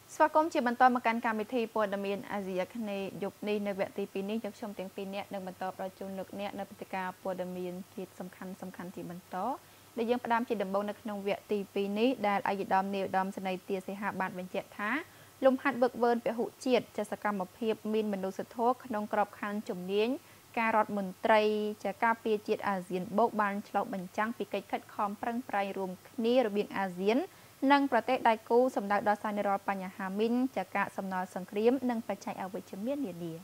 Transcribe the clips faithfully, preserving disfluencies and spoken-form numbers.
ស្វាគមន៍ជាបន្តមកកាន់កម្មវិធីព័ត៌មានអាស៊ីអាគ្នេយ៍យប់នេះនៅវគ្គទីពីរនេះយកខ្ញុំទាំងពីរនាក់នឹងបន្តផ្ដល់ជូនលោកអ្នកនៅព្រឹត្តិការណ៍ព័ត៌មានជាតិសំខាន់សំខាន់ជាបន្តដែលយើងផ្ដើមជាដំបូងនៅក្នុងវគ្គទីពីរនេះដែលឯកឧត្តមនាយឧត្តមសេនីយ៍ទាសីហាបានបញ្ជាក់ថាលំហាត់វឹកវើពហុជាតិជាសកម្មភាពមានមនុស្សធម៌ក្នុងក្របខ័ណ្ឌជំនាញការរដ្ឋមន្ត្រីជាការពារជាតិអាស៊ានបូកបានឆ្លុះបញ្ចាំងពីកិច្ចខិតខំប្រឹងប្រែងរួមគ្នារវាងអាស៊ាននិងប្រទេសដៃគូសម្ដៅដល់សារនិរលបញ្ហាមីនចាកាសំណល់សង្គ្រាមនិងបច្ចេកអវិជ្ជមាននានា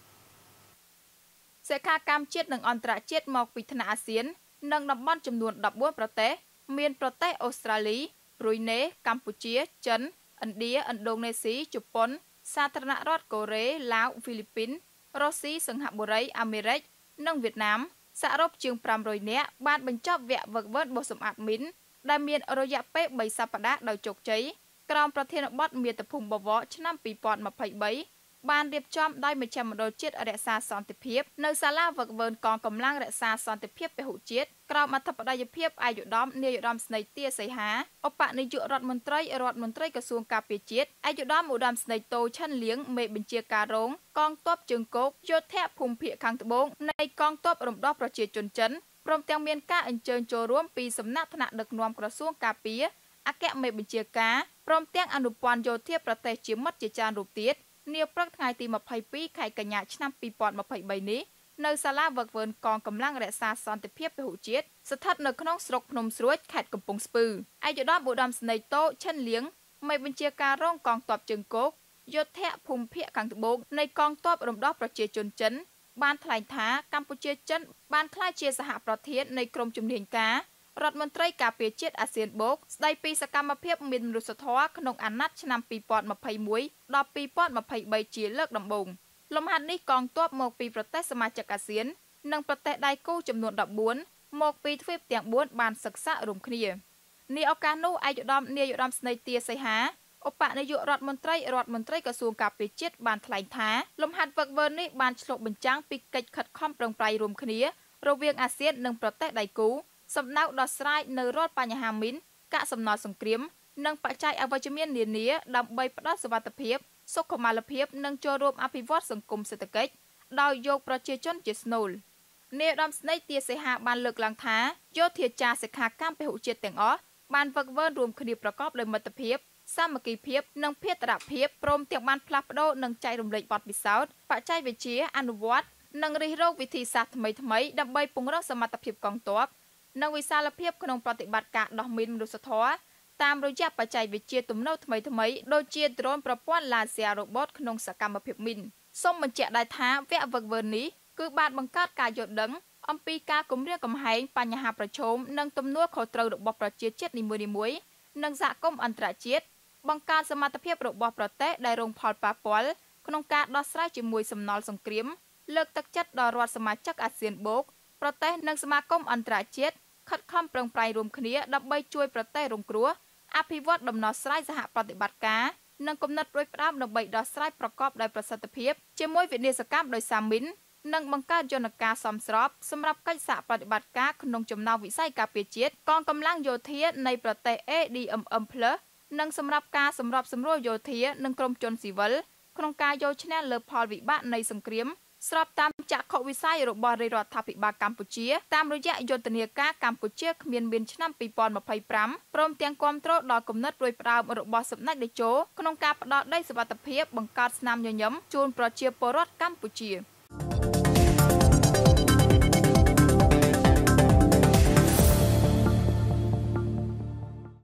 សិក្ខាកាមជាតិនិងអន្តរជាតិមកពីថ្នាក់អាស៊ាននិងតំបន់ចំនួនដប់បួនប្រទេសមានប្រទេសអូស្ត្រាលីប្រុយណេកម្ពុជាចិនឥណ្ឌាឥណ្ឌូនេស៊ីជប៉ុនសាធារណរដ្ឋកូរ៉េឡាវហ្វីលីពីនរុស្ស៊ីសិង្ហបុរីអាមេរិកនិងវៀតណាមសរុបជាងប្រាំរយនាក់បានបញ្ចប់វគ្គវឹកវើបោះសម្អាតមីនដែលមានរយៈពេលបីសប្តាហ៍ដោយជោគជ័យក្រោមប្រធានបទមាតុភូមិបវរឆ្នាំពីរពាន់ម្ភៃបីបានរៀបចំដោយមជ្ឈមណ្ឌលជាតិរក្សាសន្តិភាពនៅសាលាវឹកវើកងកម្លាំងរក្សាសន្តិភាពពហុជាតិក្រោមអធិបតីភាពឯកឧត្តមនាយឧត្តមស្នេហ៍ទាសីហាឧបនាយករដ្ឋមន្ត្រីរដ្ឋមន្ត្រីក្រសួងការពារជាតិឯកឧត្តមឧត្តមស្នេហ៍តូឆាន់លៀងមេបញ្ជាការរងកងទ័ពជើងគោកយោធភូមិភាគខាងត្បូងនៃកងទ័ពរំដោះប្រជាជនចិនព្រមទាំងមានការអញ្ជើញចូលរួមពីសំណាក់ថ្នាក់ដឹកនាំក្រសួងការពារអគ្គមេបញ្ជាការព្រមទាំងអនុព័ន្ធយោធាប្រទេសជាមិត្តជាច្រើនរូបទៀតនាព្រឹកថ្ងៃទីម្ភៃពីរខែកញ្ញាឆ្នាំពីរពាន់ម្ភៃបីនេះនៅសាលាវឹកវើកងកម្លាំងរក្សាសន្តិភាពពហុជាតិស្ថិតនៅក្នុងស្រុកភ្នំស្រួចខេត្តកំពង់ស្ពឺឯកឧត្តមឧត្តមស្នេហ៍តូឆាន់លៀងមេបញ្ជាការរងកងទ័ពជើងគោកយោធភូមិភាគខាងត្បូងនៃកងទ័ពរំដោះប្រជាជនចិនបានថ្លែងថាកម្ពុជាចិនបានក្លាយជាសហប្រធាននៃក្រុមជំនាញការរដ្ឋមន្ត្រីការពារជាតិអាស៊ានបូកស្ដីពីសកម្មភាពមានមនុស្សធម៌ក្នុងអាណត្តិឆ្នាំពីរពាន់ម្ភៃមួយដល់ពីរពាន់ម្ភៃបីជាលើកដំបូងលំហាត់នេះកងទ័ពមកពីប្រទេសសមាជិកអាស៊ាននិងប្រទេសដៃគូចំនួនដប់បួនមកពីទ្វីបទាំងបួនបានសិក្សារួមគ្នានាឱកាសនោះឯកឧត្តមនាយឧត្តមស្នេហ៍ទាសីហាឧបនាយករដ្ឋមន្ត្រីរដ្ឋមន្ត្រីក្រសួងការពារជាតិបានថ្លែងថាលំហាត់វឹកវើនេះបានឆ្លុះបញ្ចាំងពីកិច្ចខិតខំប្រឹងប្រែងរួមគ្នារវាងអាស៊ាននិងប្រទេសដៃគូសំដៅដោះស្រាយនៅរាល់បញ្ហាមីនកាកសំណល់សង្គ្រាមនិងបច្ចេកអវិជ្ជមាននានាដើម្បីផ្ដល់សុវត្ថិភាពសុខុមាលភាពនិងចូលរួមអភិវឌ្ឍសង្គមសេដ្ឋកិច្ចដោយយកប្រជាជនជាស្នូលនាយឧត្តមស្នេហ៍ទាសីហាបានលើកឡើងថាយោធាចារសិក្ខាកាមពហុជាតិទាំងអស់បានវឹកវើរួមគ្នាប្រកបដោយមិត្តភាពសាមគ្គីភាពនិងភេរវភាពព្រមទាំងបានផ្លាស់ប្ដូរនិងចែករំលែកបទពិសោធន៍បច្ចេកវិទ្យាអនុវត្តនិងរិះរោចវិធីសាស្ត្រថ្មីៗដើម្បីពង្រឹងសមត្ថភាពកងទ័ពនិងវិសាលភាពក្នុងប្រតិបត្តិការដោះមីនមនុស្សធម៌តាមរយៈបច្ចេកវិទ្យាទំនើបថ្មីៗដូចជាដ្រូនប្រព័ន្ធឡាស៊ែររ៉ូបូតក្នុងសកម្មភាពមីនសូមបញ្ជាក់ដែរថាវគ្គវឹកវើនេះគឺបានបង្កើតការយល់ដឹងអំពីការគំរាមកំហែងបញ្ហាប្រឈមនិងទំនួលខុសត្រូវរបស់ប្រជាជាតិនីមួយៗនិងសហគមន៍អន្តរជាតិបង្កើនសមត្ថភាពរបស់ប្រទេសដែលរងផលប៉ះពាល់ក្នុងការដោះស្រាយជាមួយសំណល់សង្គ្រាមលើកទឹកចិត្តដល់រដ្ឋសមាជិកអាស៊ានបូកប្រទេសនិងសមាគមអន្តរជាតិខិតខំប្រឹងប្រែងរួមគ្នាដើម្បីជួយប្រទេសរងគ្រោះអភិវឌ្ឍដំណោះស្រាយសហប្រតិបត្តិការនិងគំនិតរួចផ្ដើមដើម្បីដោះស្រាយប្រកបដោយប្រសិទ្ធភាពជាមួយវិនាសកម្មដោយសារមីននិងបង្កើតយន្តការសមស្របសម្រាប់កិច្ចសហប្រតិបត្តិការក្នុងចំណោមវិស័យការពារជាតិកងកម្លាំងយោធានៃប្រទេស អេ ឌី អឹម អឹម Plus និងសម្រាប់ការសម្របសម្រួលយោធានិងក្រុមជនស៊ីវិលក្នុងការយកឈ្នះលើផលវិបាកនៃសង្គ្រាមស្របតាមចក្ខុវិស័យរបស់រាជរដ្ឋាភិបាលកម្ពុជាតាមរយៈយុទ្ធនាការកម្ពុជាគ្មានមានឆ្នាំពីរពាន់ម្ភៃប្រាំព្រមទាំងគាំទ្រដល់គំនិតរួចផ្ដើមរបស់សម្ដេចតេជោក្នុងការផ្ដល់ដីសុវត្ថិភាពបង្កើតស្នាមញញឹមជូនប្រជាពលរដ្ឋកម្ពុជា